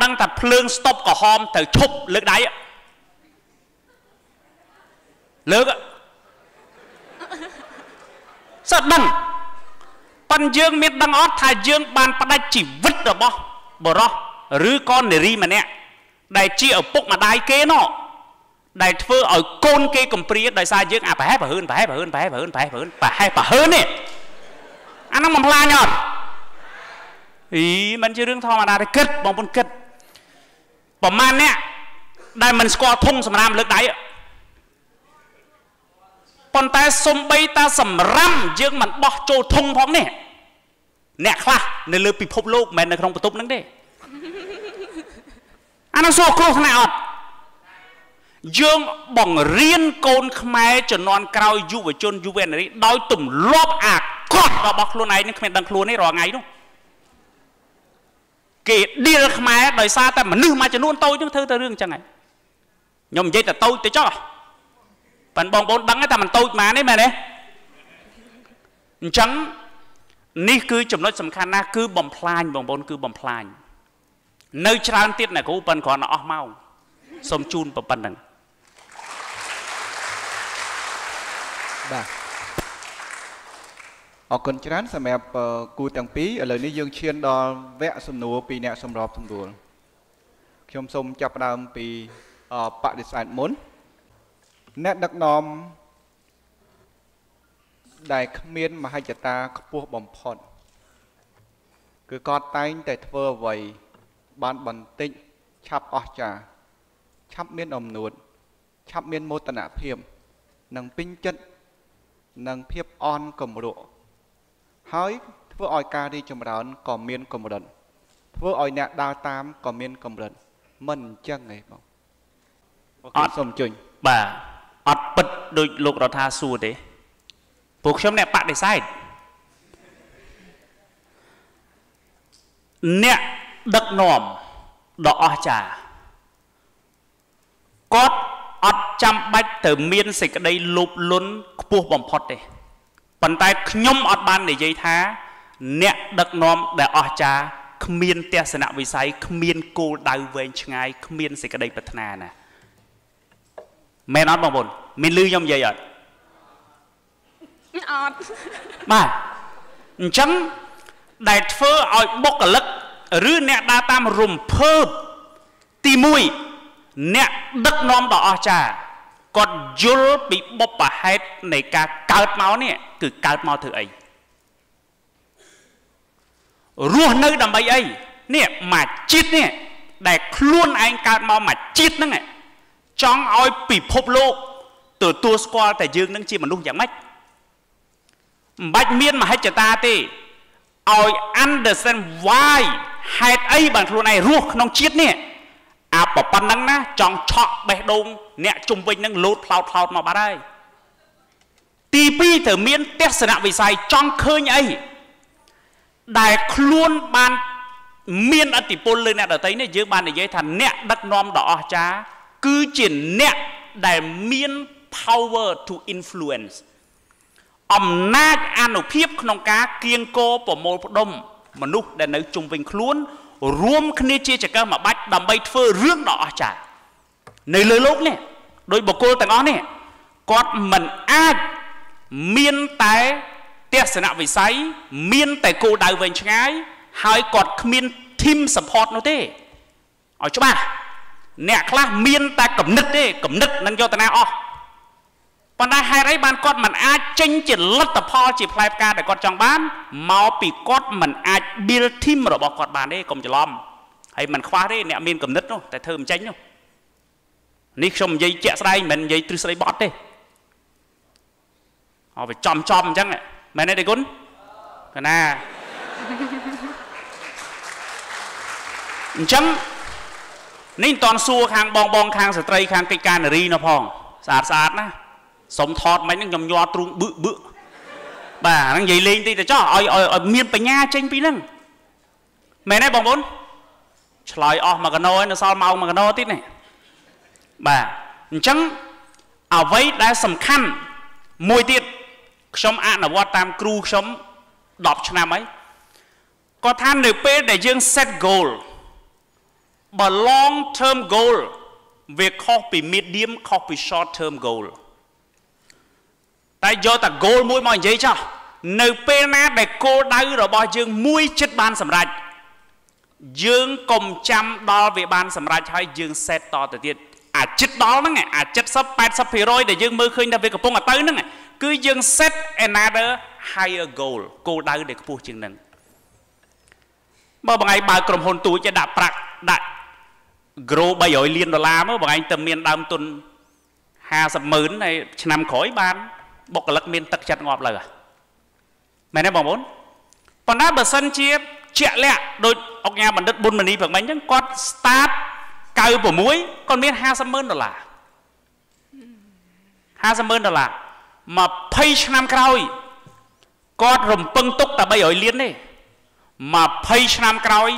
đăng ta phượng stop cả hòm từ chụp lực đáy lực sao đăng pan dương miết đăng ót thay dương ban bắt đáy chỉ vứt rồi bỏ đó rứ con để ri mà nè đại chi ở bụng mà đại kế nó đại phơ ở côn kê cầm pri đại sai dương à phải hơn nè anh nó mầm la nhọt ý mình chưa đương thò mà đại kết bằng bún kết bỏ man nè đại mình score thung sầm ram lực đáy còn ta xôm bay ta sầm ram dương mình bỏ trâu thung phóng nè nè khla nên lừa bị phốp lô mình không có tụt nắng đấy anh nó xô khô này ọt dương bằng riêng côn khmer cho non cao du và chôn du ven này đói tùng lốp cọt vào bọc luôn này nhưng khmer đằng luôn ấy rồi ngày đúng kể đi ra khmer đời xa ta mà nư mà cho luôn tôi chứ thưa ta riêng chẳng này nhom dây là tôi cho phần bong bóng đắng cái ta mình tôi mà đấy chẳng ní cứ chấm nói sầm khăn na cứ bầm plan bong bóng cứ bầm plan nơi tràn tiết này của phần còn nó mau sôm chun và phần đằng bà ở con trán xem mẹ cù tàng pí ở lời ní dương chiên đo vẽ sôm nùa pì nẹt sôm rọp sôm đùa trong sôm chập đàm pì bạ để sản muốn nét đặc nòm đại miên mà hai ta cua bầm phòn cứ con tay tại thơ vậy ban bần tinh chắp ở trà chắp miên ẩm nuột chắp miên mô tả phiềm nâng pinh chất nâng phiếp on cầm độ hói thưa oi ca đi trong đó còn miên cầm một lần thưa oi nẹt đa tam còn miên cầm một lần mình chân này không ok xong chừng bà ọt bật đôi lục đó tha xua đấy buộc trong nẹt bạn để sai nẹt đất nòm đỏ trà cót ọt chăm bách từ miên xịt cái đây lụp luôn buộc bom phật đấy bàn tay nhom ọt ban để dây thá nẹt đất nòm để ọt trà miên tia sạ vì say miên cô đào về ngay miên xịt cái đây bật nà nè mẹ nói bằng bồn miên lư trong dây ọt bà chẳng đại phơ ỏi bốc cả lắc rư nẹt đa tam rùm phơ tì mùi nẹt đất nóm đỏ trà còn dối bị bốc bà hết này cả cợt máu nè cứ cợt máu thử ấy ruột nơi đầm bay ấy nè mà chít nè đại luôn anh cợt máu mà chít nữa nè trong ỏi bị phốp lô từ tua squat tại dương nâng chi mà lúc dạng mách bạch miên mà hay cho ta tì ỏi understand why hai ấy bằng luôn này ruột nông chiết nè à bỏ pan nắng ná chọn chọn bè đông nè trung bình nâng lột phao mà bà đây tivi thử miên test sạ vì sai trong khơi ấy đại luôn ban miên ở tỷ pol lên nè ở thấy nè dưới ban để dưới thành nè đất nom đỏ chá cứ triển nè đại miên power to influence ẩm nát an ở phiếp nông cá kiêng cô bỏ mô đông mà nút để nơi trung bình luôn rùm khné chia chả cơ mà bách đầm bay phơ rước đỏ chả nơi lời lúc nè đôi bộ cô tầng ó nè con mình ai miên tái test sạ vì say miên tại cô đào về ngay hai cọt miên team support nó thế ở chỗ bà nè khla miên ta cầm nứt nâng cho ta nào ó còn đây hai đấy ban con mình ai tranh chỉ lật tập ho chỉ play ca để con trong bán máu bị con mình ai build team rồi bỏ con bàn đấy cùng chỉ lom hay mình khóa đấy nè miên cầm nứt đâu tại thơm tránh đâu ní xong dây chẹt đây mình dây từ đây bọt đi họ phải chom chăng này mày này đây cún cái na chấm nên toàn xua khang bong khang sợi trai khang cây can ri nó phong sạt ná sống thọt mấy những nhom nho trung bự bà đang dậy lên thì cho ở miền Tây Nha tranh pi nâng mẹ này bong bốn trời mà cái nôi nó sao mau mà cái nôi tít này bà chẳng ở vậy đã sầm khăn môi tiệt sống ăn ở qua tam cru sống đọc cho nam ấy có than được pe để dương set goal បើ long term goal វាខុសពី medium ខុសពី short term goal តែយកតែ goal មួយមកនិយាយចោះនៅពេលណាដែលគោលដៅរបស់យើងមួយចិត្តបានសម្រេចយើងកុំចាំដល់វាបានសម្រេចហើយយើង set តទៅទៀតអាចិត្តដល់ហ្នឹងអា 70-80% ដែលយើងមើលឃើញថាវាកំពុងតែទៅហ្នឹងគឺយើង set another higher goal គោលដៅដែលខ្ពស់ជាងហ្នឹងបើបងឯងបើក្រុមហ៊ុនទូចដាក់ប្រាក់ដាក់ grow 300 លានដុល្លារមកបងឯងទៅមានដើមទុន 50,000 ហើយឆ្នាំក្រោយបានបុគ្គលិកមានទឹកចិត្តងាប់លើមែនទេបងប្អូនប៉ុន្តែបើសិនជាជាក់លាក់ដូចអង្គការបណ្ឌិតប៊ុនមនីព្រឹកមិញអញ្ចឹងគាត់ start 96គាត់មាន $50,000 $50,000 20 ឆ្នាំក្រោយគាត់រំពឹងទុកតែ300 លានទេ20 ឆ្នាំក្រោយ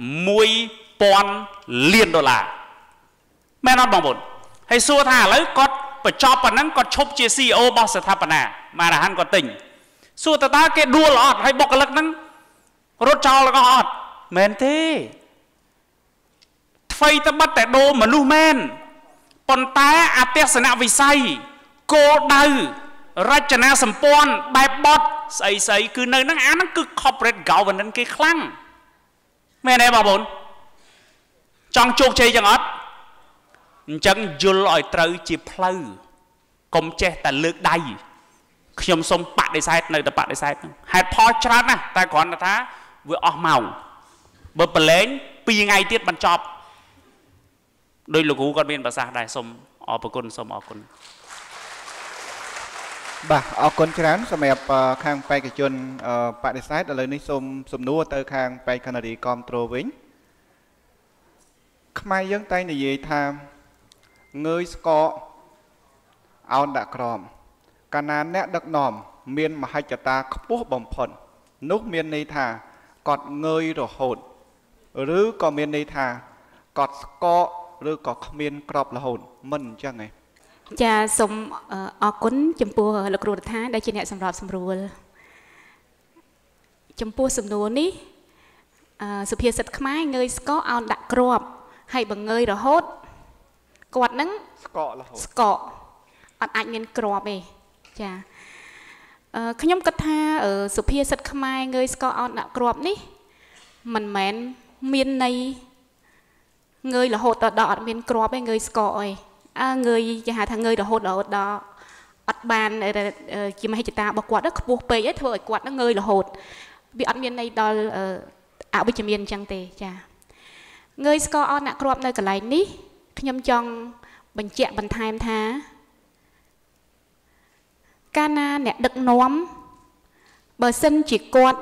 $1,000 លានមែនអត់បងប្អូនហើយសួរថាឥឡូវគាត់បញ្ចប់ប៉ុណ្ណឹងគាត់ឈប់ជា CEO របស់ស្ថាបនាម៉ារ៉ាហាន់គាត់ទិញសួរតើគេដួលអត់ហើយបុគ្គលិកហ្នឹងរត់ចោលទាំងអស់អត់មែនទេថ្មីត្បិតតែដូរមនុស្សមែនប៉ុន្តែអទស្សនវិស័យគោលដៅរចនាសម្ព័ន្ធបែបបត់ស្អីគឺនៅហ្នឹងអាហ្នឹងគឺ corporate governance គេខ្លាំងមែនទេបងប្អូនចង់ជោគជ័យចឹងអត់អញ្ចឹងយល់ឲ្យត្រូវជាផ្លូវកុំចេះតែលើកដៃខ្ញុំសូមបដិសេធនៅតែបដិសេធហ្នឹងហេតុផលច្រើនណាស់តែគ្រាន់តែថាវាអស់ម៉ោងបើប្រឡែង2ថ្ងៃទៀតបញ្ចប់ដោយលោកគ្រូគាត់មានប្រសាសន៍ដែរសូមអរគុណសូមអរគុណបាទអរគុណច្រើនសម្រាប់ខាងបេក្ខជនបដិសេធឥឡូវនេះសូមសំណួរទៅខាងបេក្ខនារីគាំទ្រវិញខ្មែរយើងតែងនិយាយថាងើយស្កកអោនដាក់ក្រមកាលណាអ្នកដឹកនាំមានមហិច្ឆតាខ្ពស់បំផុតនោះមានន័យថាគាត់ងើយរហូតឬក៏មានន័យថាគាត់ស្កកឬក៏គ្មានក្របរហូតមិនអញ្ចឹងទេចាសូមអរគុណចំពោះលោកគ្រូរដ្ឋាដែលជាអ្នកសម្របសម្រួលចំពោះសំណួរនេះសុភាសិតខ្មែរងើយស្កកអោនដាក់គ្រាប់ហើយបើងើយរហូតគាត់នឹងស្កករហូតស្កកអត់អាចមានគ្រាប់ទេចាខ្ញុំគិតថាសុភាសិតខ្មែរងើយស្កកអោនដាក់គ្រាប់នេះមិនមែនមានន័យងើយរហូតដល់អត់មានគ្រាប់ទេងើយស្កកអីងើយគេហៅថាងើយរហូតដល់អត់បានជាមហិច្ឆតារបស់គាត់ខ្ពស់ពេកឯងធ្វើឲ្យគាត់ងើយរហូតវាអត់មានន័យដល់អវិជ្ជមានអញ្ចឹងទេចាងើយស្កកអោនដាក់គ្រាប់នៅកន្លែងនេះខ្ញុំចង់បញ្ជាក់បន្ថែមថាកាលណាអ្នកដឹកនាំបើសិនជាគាត់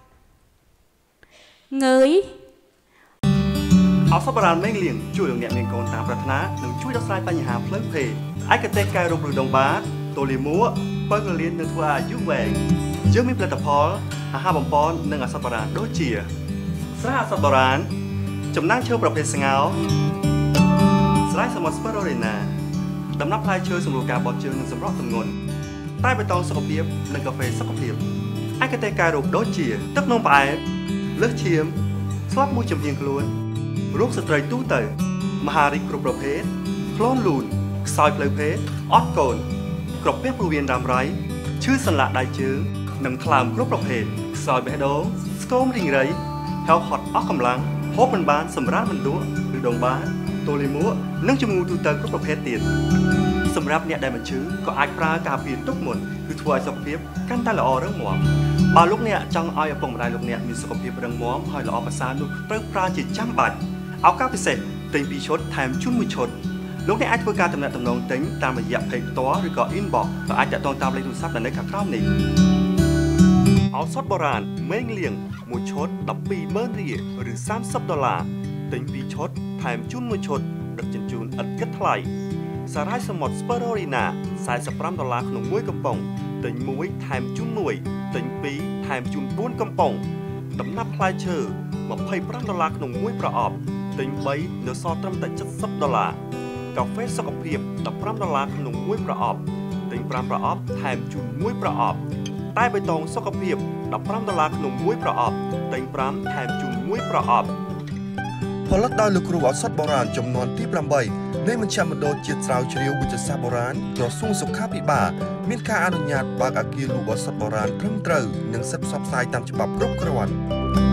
ងើយអសបរានមេងលៀងជួយលោកអ្នកមានកូនតាមប្រាថ្នានិងជួយដោះស្រាយបញ្ហាផ្លូវភេទឯកទេសកែរូបឬដងបាតតូលីមួបើកលៀននឹងធ្វើអាយុវែងយើងមានផលិតផលអាហារបំពន់និងអសបរានដូចជាស្រះអសបរានចំណាំងឈើប្រភេទស្ងោស្រែសមុទ្រស្ពឺរូរីណាដំណាប់ផ្លែឈើសម្រួលការបត់ជើងនិងសម្រស់ទម្ងន់តែបៃតងសុខភាពនិងកាហ្វេសុខភាពឯកទេសកែរូបដូចជាទឹកនំផ្អែមលើសឈាមស្លាប់មួយចំហៀងខ្លួនរោគស្ត្រីទូទៅមហារីកគ្រប់ប្រភេទក្លូនលូនខ្សោយផ្លូវភេទអត់កូនក្រពះពោះវៀនរ៉ាំរ៉ៃឈឺសន្លាក់ដៃជើងនិងថ្លើមគ្រប់ប្រភេទខ្សោយបេះដូងស្គមរីងរៃហៅហត់អស់កម្លាំងហូបមិនបានសម្រានមិនលក់ឬដងបានតូលីមួនិងជំងឺទូទៅគ្រប់ប្រភេទទៀតសម្រាប់អ្នកដែលមិនឈឺក៏អាចប្រើការពារទុកមុនគឺធ្វើឲ្យសុខភាពកាន់តែល្អរឹងមាំបើលោកអ្នកចង់ឲ្យឪពុកម្ដាយលោកអ្នកមានសុខភាពរឹងមាំហើយល្អប្រសើរនោះត្រូវប្រើជាចាំបាច់ឱកាសពិសេសទិញ2ឈុតថែមជូន1ឈុតលោកអ្នកអាចធ្វើការទំនាក់ទំនងទិញតាមរយៈ page ផ្ទាល់ឬក៏ inbox ក៏អាចតាក់ទងតាមលេខទូរស័ព្ទនៅខាងក្រោមនេះឱសថបុរាណមេងលៀង1ឈុត120,000 រៀលឬ$30ទិញ2ឈុតថែមជូន1ឈុតដឹកជញ្ជូនឥតគិតថ្លៃសារាយសមុទ្រស្ពឺរូរីណា$45ក្នុង1កំប៉ុងទិញ1ថែមជូន1ទិញ2ថែមជូន4កំប៉ុងដំណាប់ផ្លែឈើ$25ក្នុង1ប្រអប់ទិញ3នៅសល់ត្រឹមតែ$70កាហ្វេសុខភាព$15ក្នុង1ប្រអប់ទិញ5ប្រអប់ថែមជូន1ប្រអប់តែបៃតងសុខភាព$15ក្នុង1ប្រអប់ទិញ5ថែមជូន1ប្រអប់ផលិតដោយលោកគ្រូឱសថបុរាណចំនួនទី8នៃមជ្ឈមណ្ឌលជាតិស្រាវជ្រាវវិទ្យាសាស្ត្របុរាណក្រសួងសុខាភិបាលមានការអនុញ្ញាតបើកអគារលោកឱសថបុរាណត្រឹមត្រូវនិងសិទ្ធិផ្សព្វផ្សាយតាមច្បាប់គ្រប់គ្រាន់